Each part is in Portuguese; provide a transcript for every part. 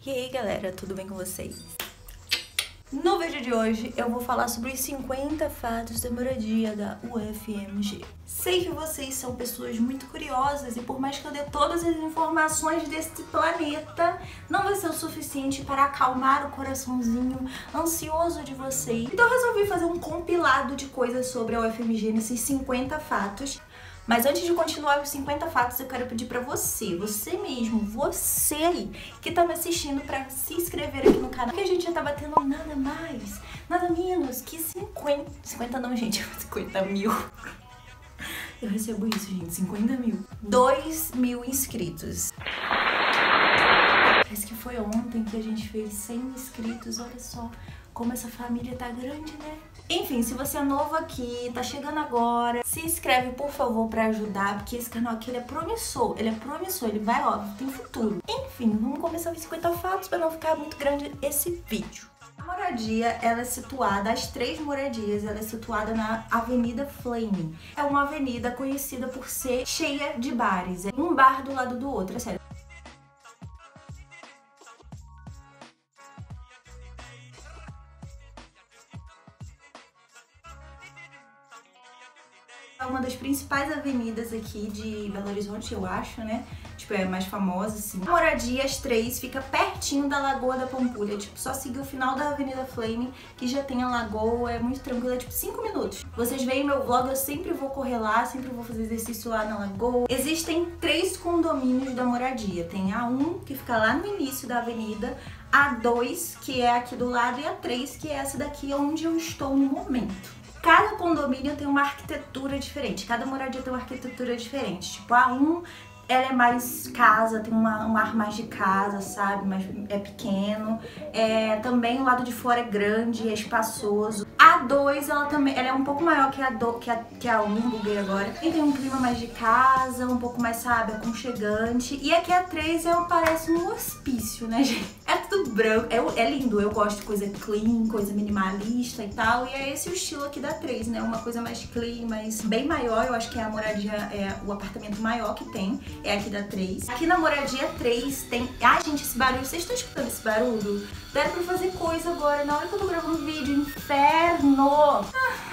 E aí galera, tudo bem com vocês? No vídeo de hoje eu vou falar sobre os 50 fatos da moradia da UFMG. Sei que vocês são pessoas muito curiosas e por mais que eu dê todas as informações desse planeta, não vai ser o suficiente para acalmar o coraçãozinho ansioso de vocês. Então eu resolvi fazer um compilado de coisas sobre a UFMG nesses 50 fatos. Mas antes de continuar os 50 fatos, eu quero pedir pra você mesmo, você aí, que tá me assistindo, pra se inscrever aqui no canal, que a gente já tá batendo nada mais, nada menos que 50 não, gente, 50 mil. Eu recebo isso, gente, 50 mil. 2 mil inscritos. Parece que foi ontem que a gente fez 100 inscritos, olha só como essa família tá grande, né? Enfim, se você é novo aqui, tá chegando agora, se inscreve, por favor, pra ajudar, porque esse canal aqui, ele é promissor, ele vai, ó, tem futuro. Enfim, vamos começar os 50 fatos pra não ficar muito grande esse vídeo. A moradia, ela é situada, as 3 moradias, ela é situada na Avenida Flame. É uma avenida conhecida por ser cheia de bares, é um bar do lado do outro, é sério. É uma das principais avenidas aqui de Belo Horizonte, eu acho, né? Tipo, é mais famosa, assim. A moradia, as 3, fica pertinho da Lagoa da Pampulha. Tipo, só seguir o final da Avenida Flame, que já tem a lagoa, é muito tranquilo, é tipo 5 minutos. Vocês veem meu vlog, eu sempre vou correr lá, sempre vou fazer exercício lá na lagoa. Existem 3 condomínios da moradia. Tem a 1, que fica lá no início da avenida, a 2, que é aqui do lado, e a 3, que é essa daqui, onde eu estou no momento. Cada condomínio tem uma arquitetura diferente, cada moradia tem uma arquitetura diferente. Tipo, a 1, ela é mais casa, tem um ar mais de casa, sabe? Mas é pequeno. Também o lado de fora é grande, é espaçoso. A 2, ela é um pouco maior que a 1, buguei agora. E tem um clima mais de casa, um pouco mais, sabe, aconchegante. E aqui a 3 parece um hospício, né, gente? É tudo branco, é lindo, eu gosto de coisa clean, coisa minimalista e tal. E é esse o estilo aqui da 3, né? Uma coisa mais clean, mas bem maior. Eu acho que a moradia é o apartamento maior que tem. É aqui da 3. Aqui na moradia 3 tem... Ai, gente, esse barulho, vocês estão escutando esse barulho? Dá pra fazer coisa agora, na hora que eu tô gravando vídeo, inferno!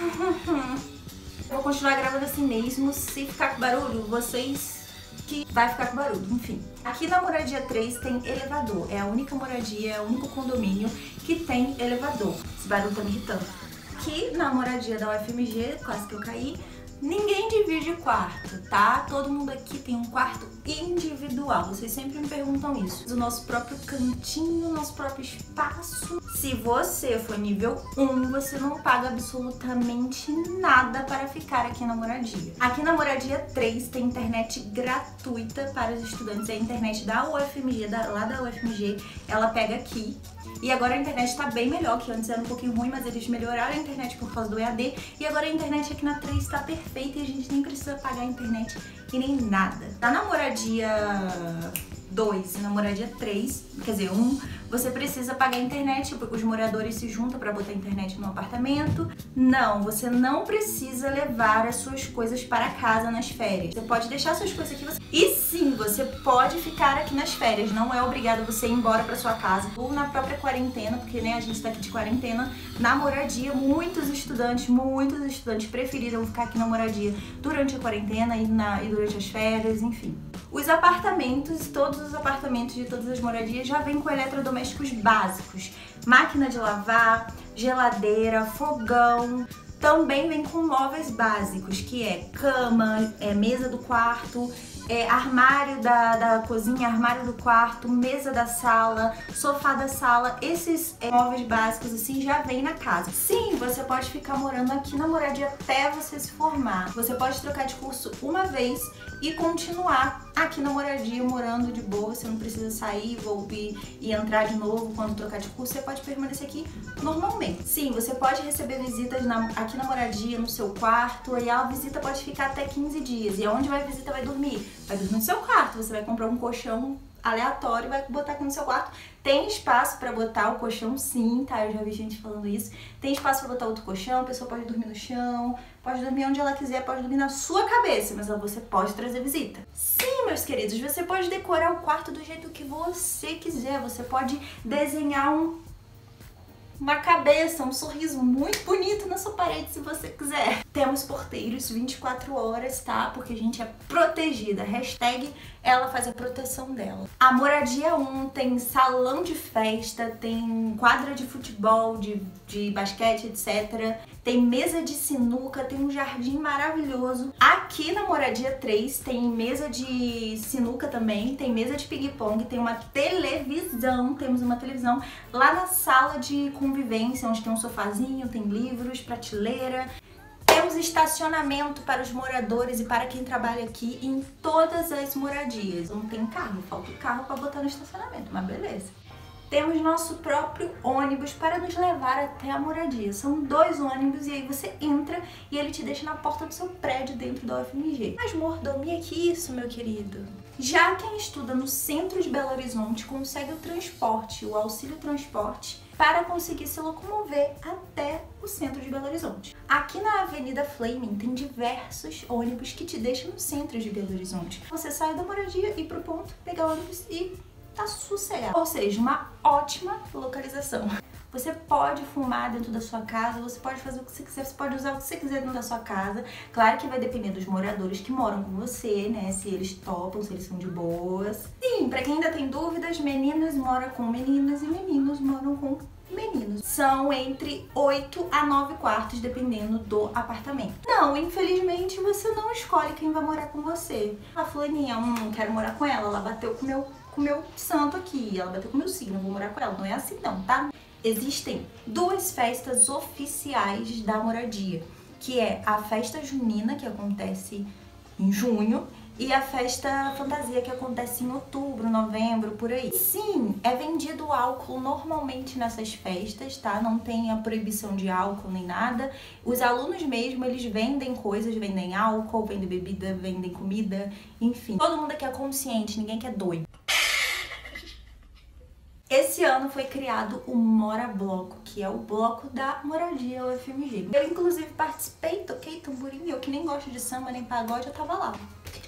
Vou continuar gravando assim mesmo, se ficar com barulho, vocês que vai ficar com barulho, enfim. Aqui na moradia 3 tem elevador, é a única moradia, é o único condomínio que tem elevador. Esse barulho tá me irritando. Aqui na moradia da UFMG, quase que eu caí, ninguém divide quarto, tá? Todo mundo aqui tem um quarto individual. Vocês sempre me perguntam isso. O nosso próprio cantinho, nosso próprio espaço. Se você for nível 1, você não paga absolutamente nada para ficar aqui na moradia. Aqui na moradia 3 tem internet gratuita para os estudantes. É a internet da UFMG, lá da UFMG, ela pega aqui. E agora a internet tá bem melhor, que antes era um pouquinho ruim, mas eles melhoraram a internet por causa do EAD. E agora a internet aqui na 3 tá perfeita e a gente nem precisa pagar a internet e nem nada. Tá na moradia 2 e na moradia 3, quer dizer, 1, você precisa pagar a internet, porque os moradores se juntam pra botar internet no apartamento. Não, você não precisa levar as suas coisas para casa nas férias. Você pode deixar suas coisas aqui. E sim, você pode ficar aqui nas férias. Não é obrigado você ir embora pra sua casa ou na própria quarentena, porque né, a gente tá aqui de quarentena. Na moradia, muitos estudantes preferiram ficar aqui na moradia durante a quarentena e durante as férias, enfim. Os apartamentos, todos os apartamentos de todas as moradias já vêm com eletrodomésticos básicos. Máquina de lavar, geladeira, fogão. Também vem com móveis básicos, que é cama, mesa do quarto, armário da cozinha, armário do quarto, mesa da sala, sofá da sala. Esses móveis básicos assim já vem na casa. Sim, você pode ficar morando aqui na moradia até você se formar. Você pode trocar de curso uma vez e continuar aqui na moradia, morando de boa. Você não precisa sair, voltar e entrar de novo quando trocar de curso. Você pode permanecer aqui normalmente. Sim, você pode receber visitas aqui na moradia, no seu quarto. E a visita pode ficar até 15 dias. E onde vai a visita vai dormir? Vai dormir no seu quarto. Você vai comprar um colchão aleatório e vai botar aqui no seu quarto. Tem espaço pra botar o colchão sim, tá? Eu já vi gente falando isso. Tem espaço pra botar outro colchão, a pessoa pode dormir no chão, pode dormir onde ela quiser, pode dormir na sua cabeça, mas você pode trazer visita. Sim, meus queridos, você pode decorar o quarto do jeito que você quiser. Você pode desenhar uma cabeça, um sorriso muito bonito na sua parede se você quiser. Temos porteiros 24 horas, tá? Porque a gente é protegida. Hashtag ela faz a proteção dela. A moradia 1 tem salão de festa, tem quadra de futebol, de basquete, etc. Tem mesa de sinuca, tem um jardim maravilhoso. Aqui na moradia 3 tem mesa de sinuca também, tem mesa de ping-pong, tem uma televisão, temos uma televisão lá na sala de convivência, onde tem um sofazinho, tem livros, prateleira. Temos estacionamento para os moradores e para quem trabalha aqui em todas as moradias. Não tem carro, falta o carro para botar no estacionamento, mas beleza. Temos nosso próprio ônibus para nos levar até a moradia. São 2 ônibus e aí você entra e ele te deixa na porta do seu prédio dentro da UFMG. Mas mordomia que isso, meu querido? Já quem estuda no centro de Belo Horizonte consegue o transporte, o auxílio transporte, para conseguir se locomover até o centro de Belo Horizonte. Aqui na Avenida Flaming tem diversos ônibus que te deixam no centro de Belo Horizonte. Você sai da moradia, ir pro ponto, pegar o ônibus e tá sossegado. Ou seja, uma ótima localização. Você pode fumar dentro da sua casa, você pode fazer o que você quiser, você pode usar o que você quiser dentro da sua casa. Claro que vai depender dos moradores que moram com você, né? Se eles topam, se eles são de boas. Sim, pra quem ainda tem dúvidas, meninas moram com meninas e meninos moram com meninos. São entre 8 a 9 quartos, dependendo do apartamento. Não, infelizmente, você não escolhe quem vai morar com você. A fulaninha, não quero morar com ela bateu com o meu santo aqui, ela bateu com o meu signo, eu vou morar com ela. Não é assim não, tá? Existem 2 festas oficiais da moradia, que é a festa junina, que acontece em junho, e a festa fantasia, que acontece em outubro, novembro, por aí. Sim, é vendido álcool normalmente nessas festas, tá? Não tem a proibição de álcool nem nada. Os alunos mesmo, eles vendem coisas, vendem álcool, vendem bebida, vendem comida, enfim. Todo mundo aqui é consciente, ninguém quer doido. Esse ano foi criado o Mora Bloco, que é o bloco da moradia UFMG. Eu, inclusive, participei, toquei tamborim, eu que nem gosto de samba nem pagode, eu tava lá.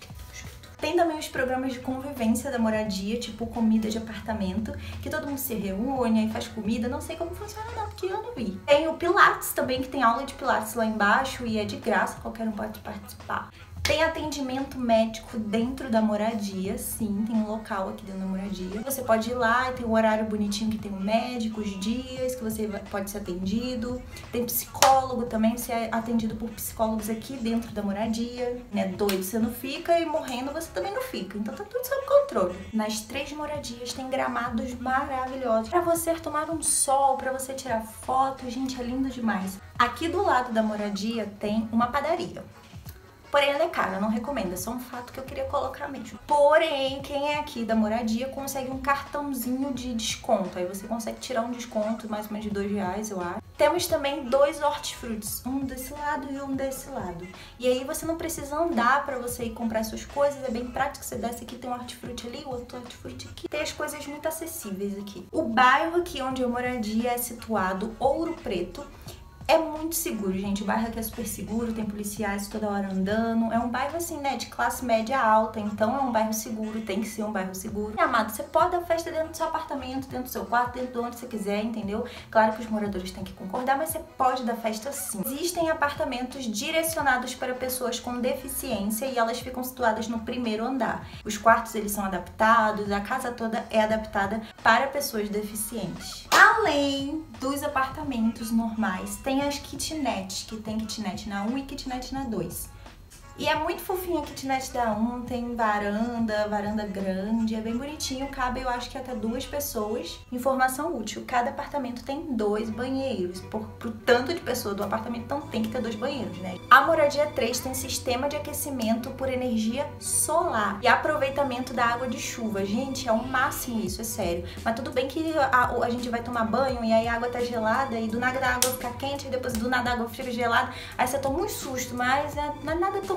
Tem também os programas de convivência da moradia, tipo comida de apartamento, que todo mundo se reúne e faz comida. Não sei como funciona não, porque eu não vi. Tem o Pilates também, que tem aula de Pilates lá embaixo e é de graça, qualquer um pode participar. Tem atendimento médico dentro da moradia, sim, tem um local aqui dentro da moradia. Você pode ir lá e tem um horário bonitinho que tem o médico, os dias que você pode ser atendido. Tem psicólogo também, você é atendido por psicólogos aqui dentro da moradia. Né? Doido você não fica e morrendo você também não fica, então tá tudo sob controle. Nas 3 moradias tem gramados maravilhosos pra você tomar um sol, pra você tirar foto, gente, é lindo demais. Aqui do lado da moradia tem uma padaria. Porém, ela é cara, eu não recomendo, é só um fato que eu queria colocar mesmo. Porém, quem é aqui da moradia consegue um cartãozinho de desconto. Aí você consegue tirar um desconto, mais ou menos de R$2, eu acho. Temos também 2 hortifrutis, um desse lado e um desse lado. E aí você não precisa andar pra você ir comprar suas coisas, é bem prático, você desce aqui, tem um hortifruti ali, outro hortifruti aqui. Tem as coisas muito acessíveis aqui. O bairro aqui onde eu moradia é situado Ouro Preto. É muito seguro, gente. O bairro aqui é super seguro, tem policiais toda hora andando. É um bairro assim, né, de classe média alta, então é um bairro seguro, tem que ser um bairro seguro. E, amado, você pode dar festa dentro do seu apartamento, dentro do seu quarto, dentro de onde você quiser, entendeu? Claro que os moradores têm que concordar, mas você pode dar festa sim. Existem apartamentos direcionados para pessoas com deficiência e elas ficam situadas no 1º andar. Os quartos, eles são adaptados, a casa toda é adaptada para pessoas deficientes. Além dos apartamentos normais, tem as kitnets, que tem kitnet na 1 e kitnet na 2. E é muito fofinho a kitnet da 1, tem varanda grande, é bem bonitinho, cabe eu acho que até 2 pessoas. Informação útil, cada apartamento tem 2 banheiros, pro tanto de pessoa do apartamento então tem que ter 2 banheiros, né? A moradia 3 tem sistema de aquecimento por energia solar e aproveitamento da água de chuva. Gente, é o máximo isso, é sério. Mas tudo bem que a gente vai tomar banho e aí a água tá gelada e do nada a água fica quente e depois do nada a água fica gelada, aí você toma um susto, mas não é nada tão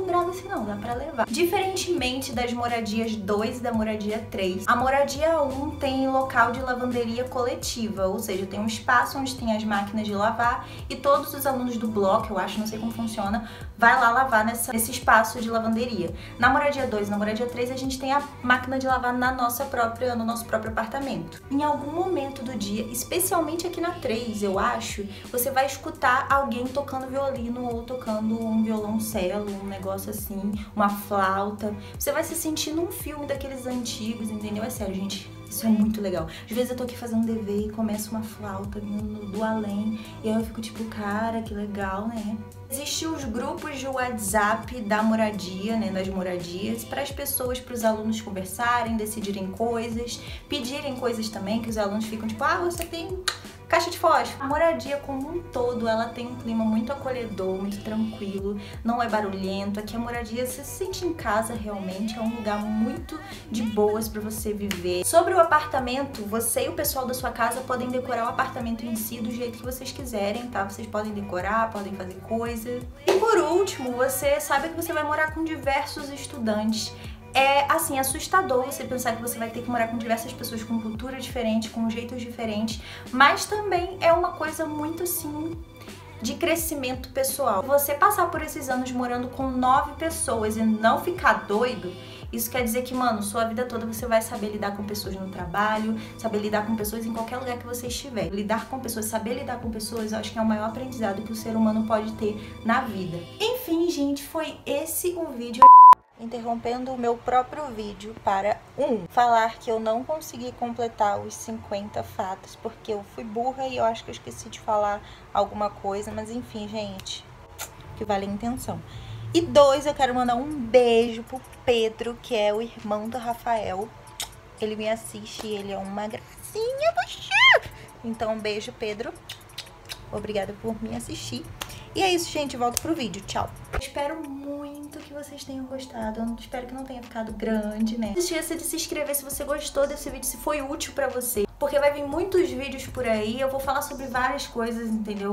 grave assim não, dá pra levar. Diferentemente das moradias 2 e da moradia 3, a moradia 1 tem local de lavanderia coletiva, ou seja, tem um espaço onde tem as máquinas de lavar e todos os alunos do bloco, eu acho, não sei como funciona, vai lá lavar nesse espaço de lavanderia. Na moradia 2 e na moradia 3 a gente tem a máquina de lavar no nosso próprio apartamento. Em algum momento do dia, especialmente aqui na 3, eu acho, você vai escutar alguém tocando violino ou tocando um violoncelo, um negócio assim, uma flauta. Você vai se sentir num filme daqueles antigos, entendeu? É sério, gente. Isso é muito legal. Às vezes eu tô aqui fazendo dever e começa uma flauta vindo do além e aí eu fico tipo, cara, que legal, né? Existem os grupos de WhatsApp da moradia, né, das moradias, para as pessoas, para os alunos conversarem, decidirem coisas, pedirem coisas também, que os alunos ficam tipo, ah, você tem caixa de fósforo. A moradia como um todo, ela tem um clima muito acolhedor, muito tranquilo, não é barulhento. Aqui a moradia, você se sente em casa realmente, é um lugar muito de boas para você viver. Sobre o apartamento, você e o pessoal da sua casa podem decorar o apartamento em si do jeito que vocês quiserem, tá? Vocês podem decorar, podem fazer coisas. E por último, você sabe que você vai morar com diversos estudantes. É, assim, assustador você pensar que você vai ter que morar com diversas pessoas com cultura diferente, com jeitos diferentes, mas também é uma coisa muito, assim, de crescimento pessoal. Você passar por esses anos morando com 9 pessoas e não ficar doido, isso quer dizer que, mano, sua vida toda você vai saber lidar com pessoas no trabalho, saber lidar com pessoas em qualquer lugar que você estiver. Lidar com pessoas, saber lidar com pessoas, eu acho que é o maior aprendizado que o ser humano pode ter na vida. Enfim, gente, foi esse o vídeo. Interrompendo o meu próprio vídeo para falar que eu não consegui completar os 50 fatos porque eu fui burra e eu acho que eu esqueci de falar alguma coisa, mas enfim, gente, que vale a intenção. E 2, eu quero mandar um beijo pro Pedro, que é o irmão do Rafael. Ele me assiste e ele é uma gracinha, então um beijo, Pedro. Obrigada por me assistir. E é isso, gente. Volto pro vídeo. Tchau. Espero muito que vocês tenham gostado. Eu espero que não tenha ficado grande, né? Não esqueça de se inscrever se você gostou desse vídeo, se foi útil pra você. Porque vai vir muitos vídeos por aí. Eu vou falar sobre várias coisas, entendeu?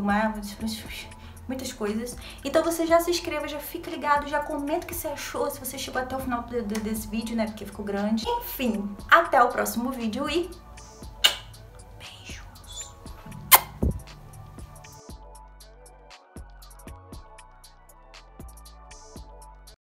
Muitas coisas. Então você já se inscreva, já fica ligado, já comenta o que você achou, se você chegou até o final desse vídeo, né? Porque ficou grande. Enfim, até o próximo vídeo e